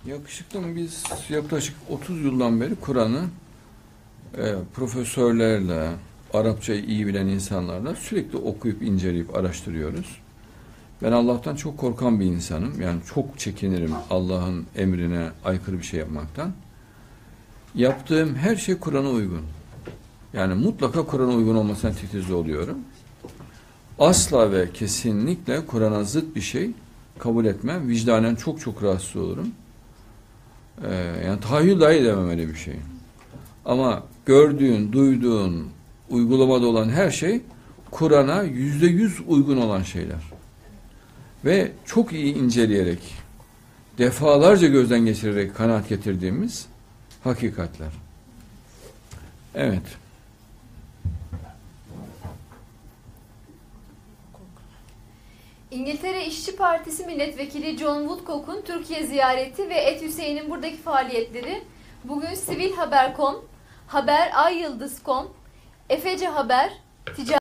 Yakışıklım, biz yaklaşık 30 yıldan beri Kur'an'ı profesörlerle, Arapçayı iyi bilen insanlarla sürekli okuyup, inceleyip araştırıyoruz. Ben Allah'tan çok korkan bir insanım. Yani çok çekinirim Allah'ın emrine aykırı bir şey yapmaktan. Yaptığım her şey Kur'an'a uygun. Yani mutlaka Kur'an'a uygun olmasına titizli oluyorum. Asla ve kesinlikle Kur'an'a zıt bir şey kabul etmem. Vicdanen çok çok rahatsız olurum. Yani tahayyül dahi edemem öyle bir şey. Ama gördüğün, duyduğun, uygulamada olan her şey Kur'an'a %100 uygun olan şeyler. Ve çok iyi inceleyerek, defalarca gözden geçirerek kanaat getirdiğimiz hakikatler. Evet. İngiltere İşçi Partisi Milletvekili John Woodcock'un Türkiye ziyareti ve Et Hüseyin'in buradaki faaliyetleri bugün Sivil Haber.com, Haber Ay Yıldız.com, Efece Haber, Ticaret